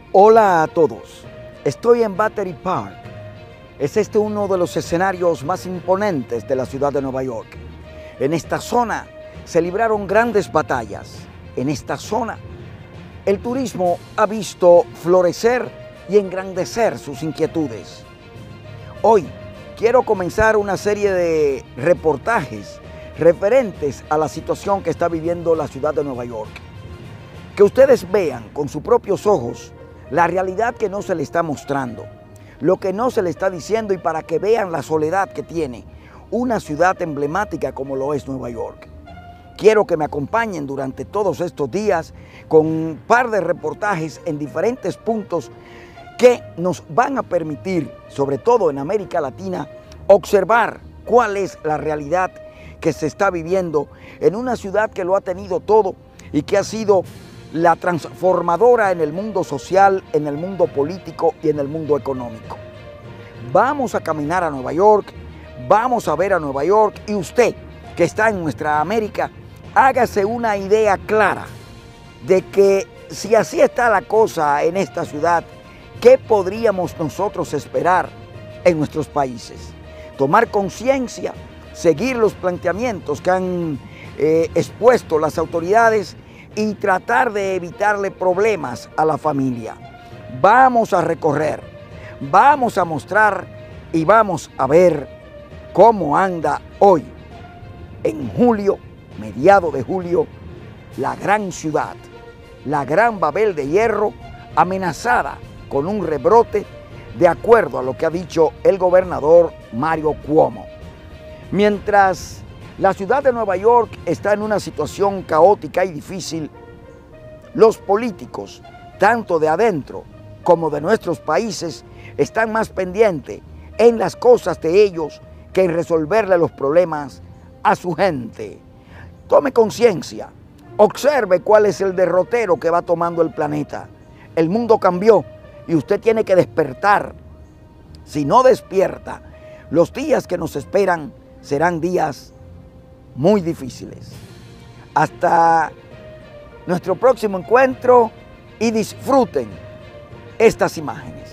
Hola a todos, estoy en Battery Park. Es uno de los escenarios más imponentes de la ciudad de Nueva York. En esta zona se libraron grandes batallas. En esta zona el turismo ha visto florecer y engrandecer sus inquietudes. Hoy quiero comenzar una serie de reportajes referentes a la situación que está viviendo la ciudad de Nueva York. Que ustedes vean con sus propios ojos la realidad que no se le está mostrando, lo que no se le está diciendo, y para que vean la soledad que tiene una ciudad emblemática como lo es Nueva York. Quiero que me acompañen durante todos estos días con un par de reportajes en diferentes puntos que nos van a permitir, sobre todo en América Latina, observar cuál es la realidad que se está viviendo en una ciudad que lo ha tenido todo y que ha sido la transformadora en el mundo social, en el mundo político y en el mundo económico. Vamos a caminar a Nueva York, vamos a ver a Nueva York, y usted que está en nuestra América, hágase una idea clara de que si así está la cosa en esta ciudad, ¿qué podríamos nosotros esperar en nuestros países? Tomar conciencia, seguir los planteamientos que han expuesto las autoridades y tratar de evitarle problemas a la familia. Vamos a recorrer, vamos a mostrar y vamos a ver cómo anda hoy, en julio, mediado de julio, la gran ciudad, la gran Babel de Hierro, amenazada con un rebrote, de acuerdo a lo que ha dicho el gobernador Mario Cuomo. Mientras la ciudad de Nueva York está en una situación caótica y difícil, los políticos, tanto de adentro como de nuestros países, están más pendientes en las cosas de ellos que en resolverle los problemas a su gente. Tome conciencia, observe cuál es el derrotero que va tomando el planeta. El mundo cambió y usted tiene que despertar. Si no despierta, los días que nos esperan serán días muy difíciles. Hasta nuestro próximo encuentro y disfruten estas imágenes.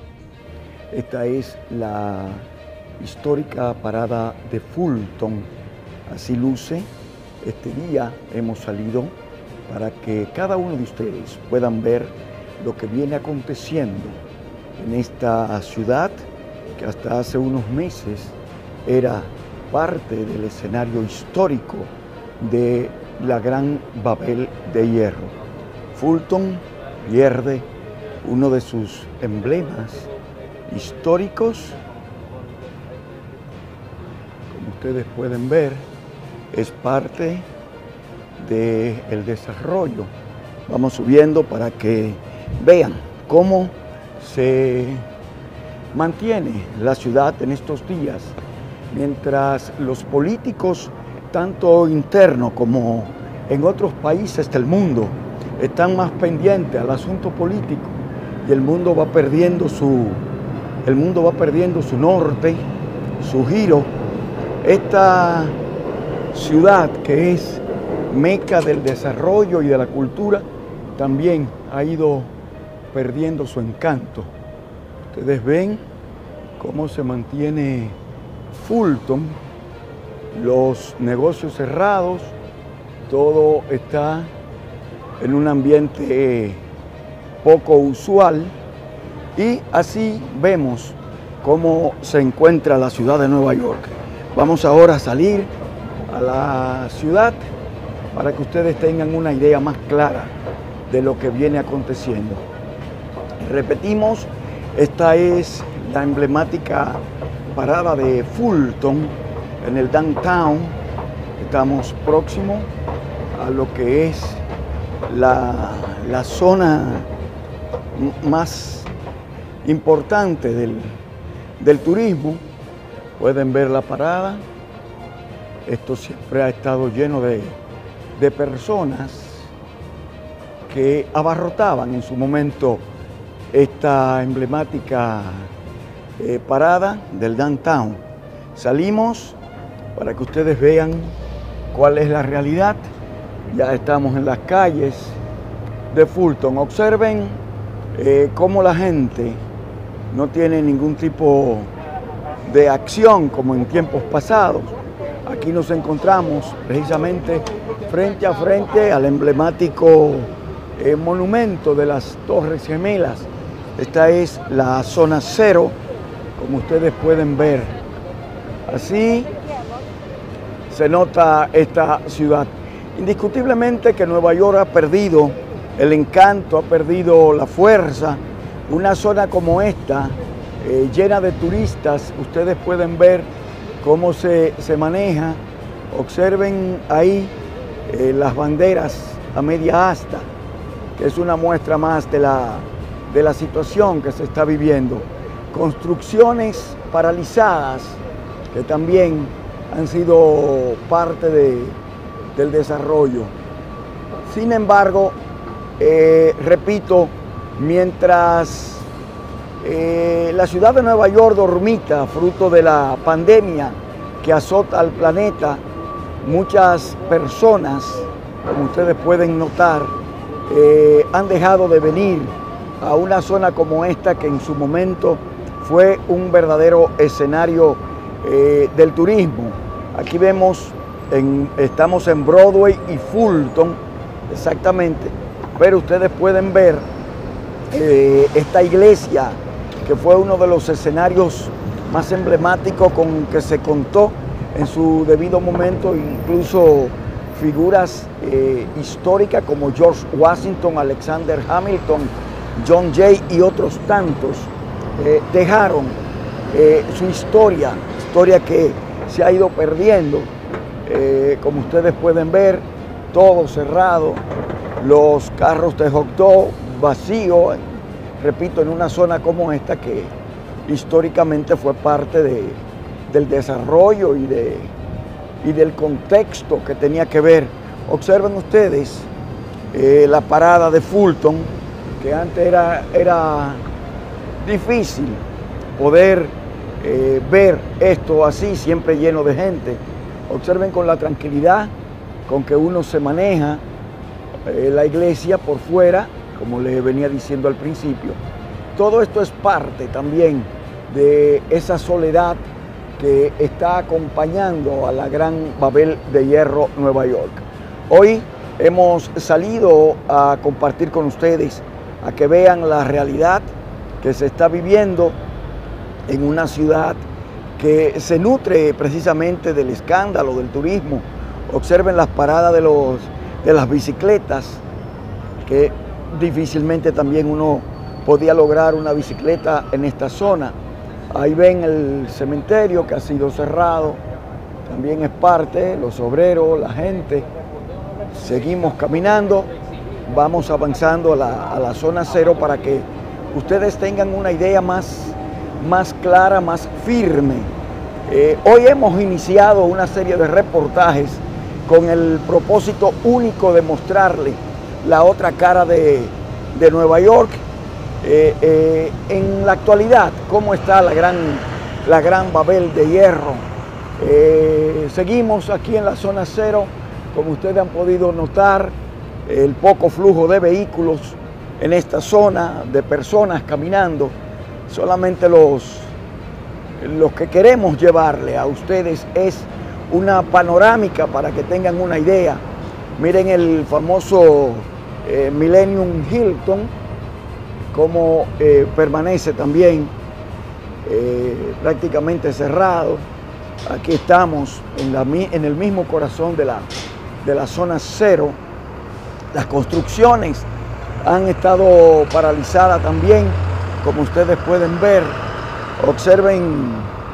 Esta es la histórica parada de Fulton. Así luce. Este día hemos salido para que cada uno de ustedes puedan ver lo que viene aconteciendo en esta ciudad que hasta hace unos meses era parte del escenario histórico de la gran Babel de Hierro. Fulton pierde uno de sus emblemas históricos. Como ustedes pueden ver, es parte del desarrollo. Vamos subiendo para que vean cómo se mantiene la ciudad en estos días, mientras los políticos, tanto internos como en otros países del mundo, están más pendientes al asunto político, y el mundo va perdiendo su norte, su giro. Esta ciudad, que es meca del desarrollo y de la cultura, también ha ido perdiendo su encanto. Ustedes ven cómo se mantiene Fulton, los negocios cerrados, todo está en un ambiente poco usual, y así vemos cómo se encuentra la ciudad de Nueva York. Vamos ahora a salir a la ciudad para que ustedes tengan una idea más clara de lo que viene aconteciendo. Repetimos, esta es la emblemática parada de Fulton en el downtown. Estamos próximos a lo que es la zona más importante del turismo. Pueden ver la parada. Esto siempre ha estado lleno de personas que abarrotaban en su momento esta emblemática parada del downtown. Salimos para que ustedes vean cuál es la realidad. Ya estamos en las calles de Fulton. Observen cómo la gente no tiene ningún tipo de acción como en tiempos pasados. Aquí nos encontramos precisamente frente a frente al emblemático monumento de las Torres Gemelas. Esta es la zona cero, como ustedes pueden ver. Así se nota esta ciudad. Indiscutiblemente que Nueva York ha perdido el encanto, ha perdido la fuerza. Una zona como esta, llena de turistas, ustedes pueden ver cómo se maneja. Observen ahí las banderas a media asta, que es una muestra más de la situación que se está viviendo. Construcciones paralizadas, que también han sido parte del desarrollo. Sin embargo, repito, mientras la ciudad de Nueva York dormita, fruto de la pandemia que azota al planeta, muchas personas, como ustedes pueden notar, han dejado de venir a una zona como esta, que en su momento fue un verdadero escenario del turismo. Aquí vemos, estamos en Broadway y Fulton, exactamente, pero ustedes pueden ver esta iglesia, que fue uno de los escenarios más emblemáticos con que se contó en su debido momento. Incluso figuras históricas como George Washington, Alexander Hamilton, John Jay y otros tantos dejaron su historia que se ha ido perdiendo. Como ustedes pueden ver, todo cerrado, los carros de hot dog vacíos, repito, en una zona como esta que históricamente fue parte del desarrollo y del contexto que tenía que ver. Observen ustedes la parada de Fulton, que antes era difícil poder ver esto así, siempre lleno de gente. Observen con la tranquilidad con que uno se maneja la iglesia por fuera, como les venía diciendo al principio. Todo esto es parte también de esa soledad que está acompañando a la gran Babel de Hierro, Nueva York. Hoy hemos salido a compartir con ustedes, a que vean la realidad que se está viviendo en una ciudad que se nutre precisamente del escándalo del turismo. Observen las paradas de las bicicletas, que difícilmente también uno podía lograr una bicicleta en esta zona. Ahí ven el cementerio que ha sido cerrado, también es parte, los obreros, la gente. Seguimos caminando, vamos avanzando a la zona cero para que ustedes tengan una idea más clara, más firme. Hoy hemos iniciado una serie de reportajes con el propósito único de mostrarle la otra cara de Nueva York. En la actualidad, cómo está la gran Babel de Hierro. Seguimos aquí en la zona cero, como ustedes han podido notar, el poco flujo de vehículos en esta zona, de personas caminando. Solamente los que queremos llevarle a ustedes es una panorámica para que tengan una idea. Miren el famoso Millennium Hilton, cómo permanece también prácticamente cerrado. Aquí estamos en el mismo corazón de la zona cero. Las construcciones han estado paralizadas también, como ustedes pueden ver. Observen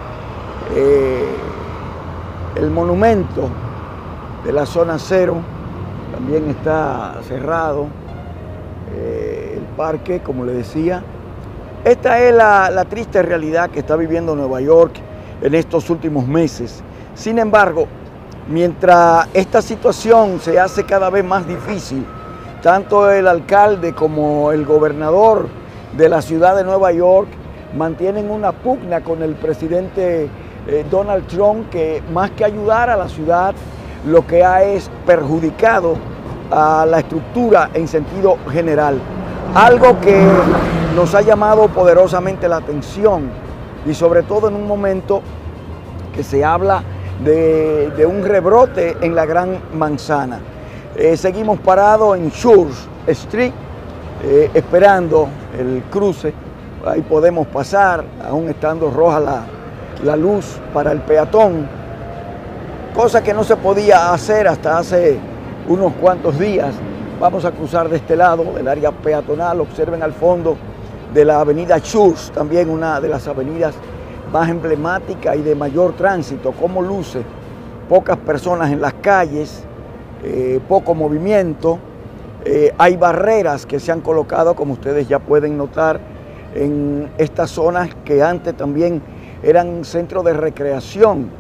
el monumento de la zona cero, también está cerrado. El parque, como les decía. Esta es la triste realidad que está viviendo Nueva York en estos últimos meses. Sin embargo, mientras esta situación se hace cada vez más difícil, tanto el alcalde como el gobernador de la ciudad de Nueva York mantienen una pugna con el presidente Donald Trump, que más que ayudar a la ciudad, lo que ha es perjudicado a la estructura en sentido general. Algo que nos ha llamado poderosamente la atención, y sobre todo en un momento que se habla de un rebrote en la Gran Manzana. Seguimos parados en Church Street, esperando el cruce. Ahí podemos pasar, aún estando roja la luz para el peatón, cosa que no se podía hacer hasta hace unos cuantos días. Vamos a cruzar de este lado del área peatonal. Observen al fondo de la avenida Church, también una de las avenidas más emblemáticas y de mayor tránsito, cómo luce, pocas personas en las calles, poco movimiento. Hay barreras que se han colocado, como ustedes ya pueden notar, en estas zonas que antes también eran centros de recreación.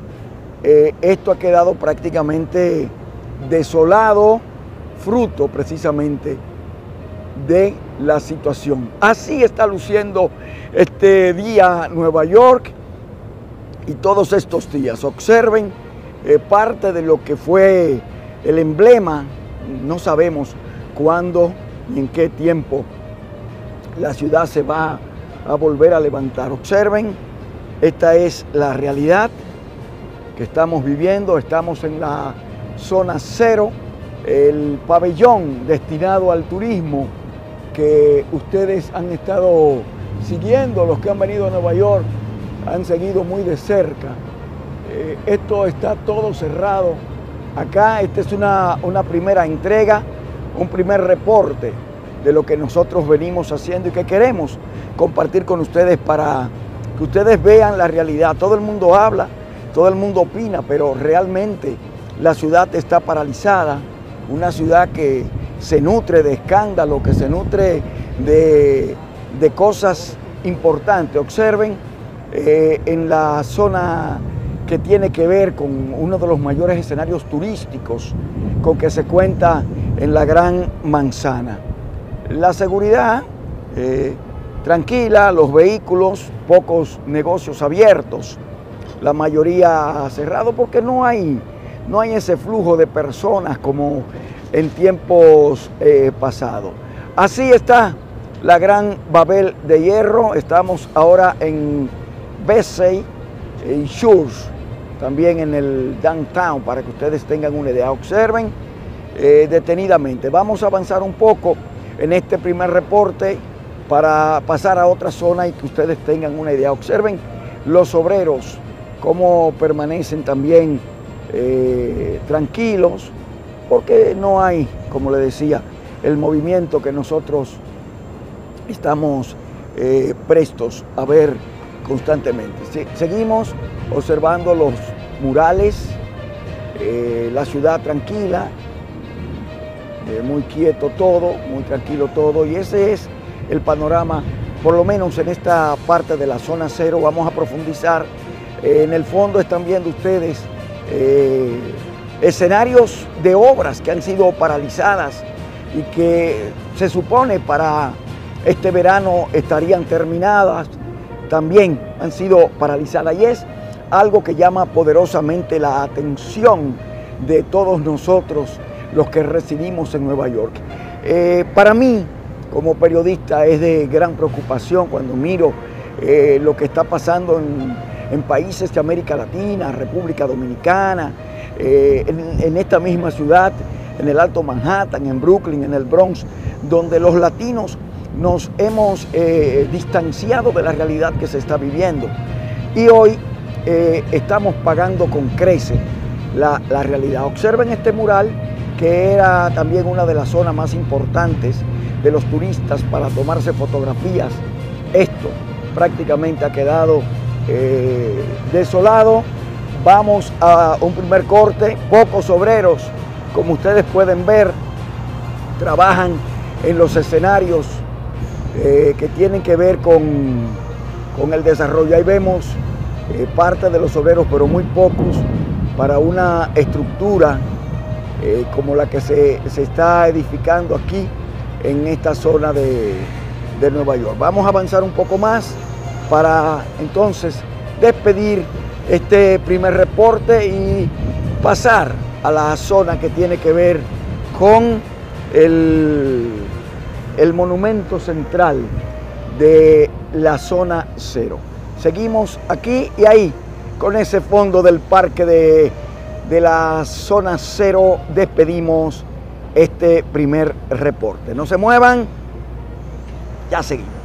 Esto ha quedado prácticamente desolado, fruto precisamente de la situación. Así está luciendo este día Nueva York y todos estos días. Observen parte de lo que fue el emblema. No sabemos cuándo ni en qué tiempo la ciudad se va a volver a levantar. Observen, esta es la realidad que estamos viviendo. Estamos en la zona cero, el pabellón destinado al turismo que ustedes han estado siguiendo, los que han venido a Nueva York han seguido muy de cerca. Esto está todo cerrado. Acá esta es una primera entrega, un primer reporte de lo que nosotros venimos haciendo y que queremos compartir con ustedes para que ustedes vean la realidad. Todo el mundo habla, todo el mundo opina, pero realmente la ciudad está paralizada, una ciudad que se nutre de escándalo, que se nutre de cosas importantes. Observen en la zona que tiene que ver con uno de los mayores escenarios turísticos con que se cuenta en la Gran Manzana. La seguridad tranquila, los vehículos, pocos negocios abiertos, la mayoría cerrado porque no hay ese flujo de personas como en tiempos pasados. Así está la Gran Babel de Hierro. Estamos ahora en Vesey y Church, también en el downtown, para que ustedes tengan una idea. Observen detenidamente. Vamos a avanzar un poco en este primer reporte para pasar a otra zona y que ustedes tengan una idea. Observen los obreros, cómo permanecen también tranquilos, porque no hay, como le decía, el movimiento que nosotros estamos prestos a ver constantemente. Seguimos observando los murales, la ciudad tranquila, muy quieto todo, muy tranquilo todo, y ese es el panorama, por lo menos en esta parte de la zona cero. Vamos a profundizar. En el fondo están viendo ustedes escenarios de obras que han sido paralizadas y que se supone para este verano estarían terminadas, también han sido paralizadas, y es algo que llama poderosamente la atención de todos nosotros los que residimos en Nueva York. Para mí, como periodista, es de gran preocupación cuando miro lo que está pasando en países de América Latina, República Dominicana, en esta misma ciudad, en el Alto Manhattan, en Brooklyn, en el Bronx, donde los latinos nos hemos distanciado de la realidad que se está viviendo. Y hoy estamos pagando con creces la realidad. Observen este mural, que era también una de las zonas más importantes de los turistas para tomarse fotografías. Esto prácticamente ha quedado desolado. Vamos a un primer corte. Pocos obreros, como ustedes pueden ver, trabajan en los escenarios que tienen que ver con el desarrollo. Ahí vemos parte de los obreros, pero muy pocos, para una estructura como la que se está edificando aquí en esta zona de Nueva York. Vamos a avanzar un poco más para entonces despedir este primer reporte y pasar a la zona que tiene que ver con el monumento central de la zona cero. Seguimos aquí y ahí con ese fondo del parque de la zona cero. Despedimos este primer reporte. No se muevan, ya seguimos.